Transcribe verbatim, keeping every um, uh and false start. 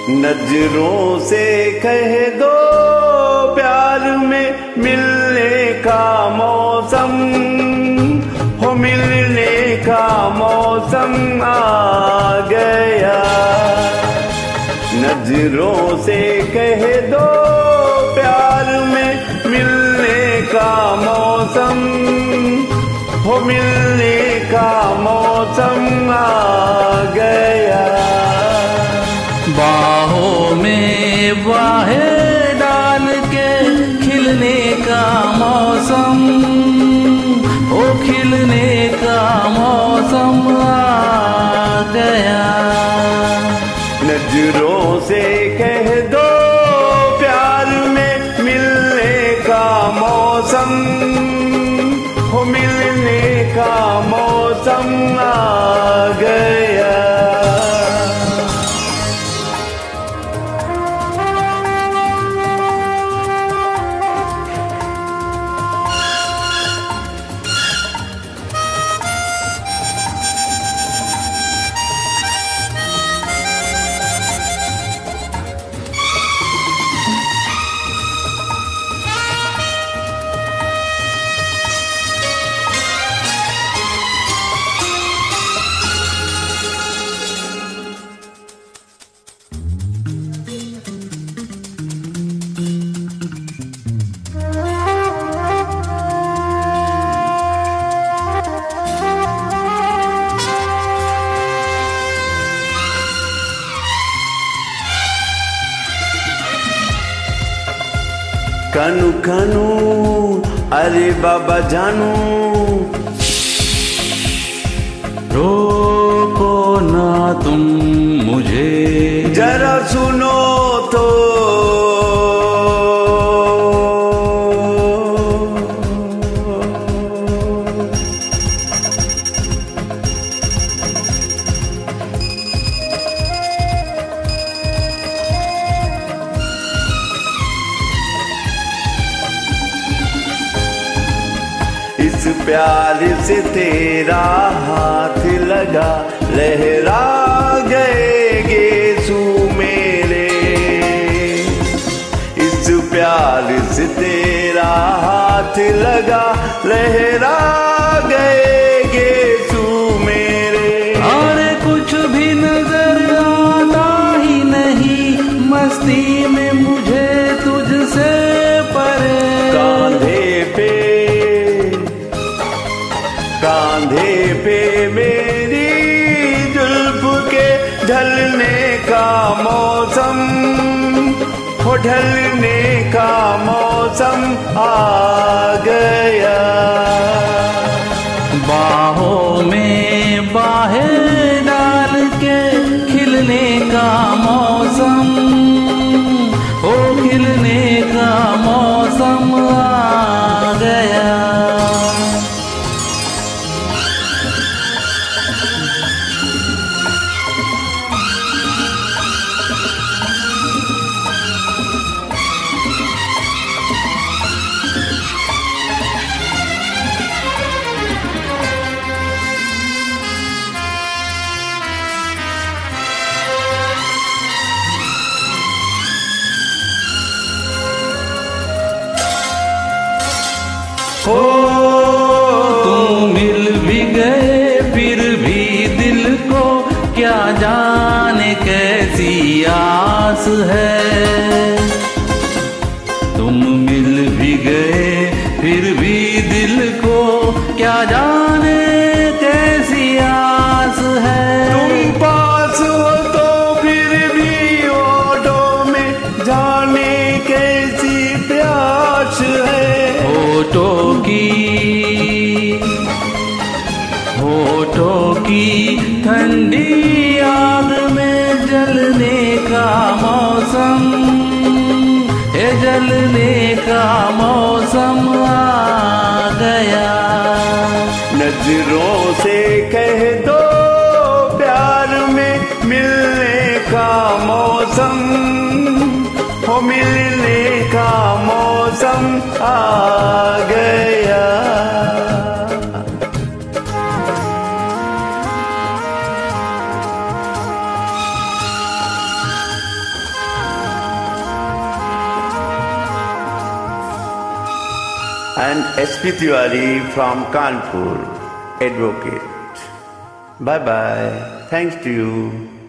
नजरों से कह दो प्यार में मिलने का मौसम हो, मिलने का मौसम आ गया। नजरों से कह दो प्यार में मिलने का मौसम हो, मिलने का मौसम आ गया। बाहों में बाहें डाल के खिलने का मौसम, ओ खिलने का मौसम आ गया। नजरों से कह दो प्यार में मिलने का मौसम हो, मिलने का मौसम आ गया। कनु कनु अरे बाबा जानू, रोको ना तुम मुझे, जरा सुनो तो। इस प्यार से तेरा हाथ लगा, लहरा गए गेसू मेरे। इस प्यार से तेरा हाथ लगा, लहरा गए गेसू मेरे। और कुछ भी नजर आता ही नहीं, मस्ती में मुझे तुझसे परे। कांधे पे कांधे पे मेरी जुल्फ के ढलने का मौसम हो, ढलने का मौसम आ गया। बाहों में बाहें डाल के खिलने का मौसम, ओ खिलने का मौसम आ गया। हो तुम मिल भी गए फिर भी दिल को क्या जाने कैसी आस है। तुम मिल भी गए फिर भी दिल को क्या जाने कैसी आस है। तुम पास हो तो फिर भी ओठों में जाने कैसी प्यास है। होठों की होठों की ठंडी आग में जलने का मौसम, ये जलने का मौसम आ गया। नजरों से कह दो प्यार में मिलने का मौसम हो, मिलने का मौसम आ गया। and S P Tiwari from Kanpur, advocate. Bye bye. Thanks to you.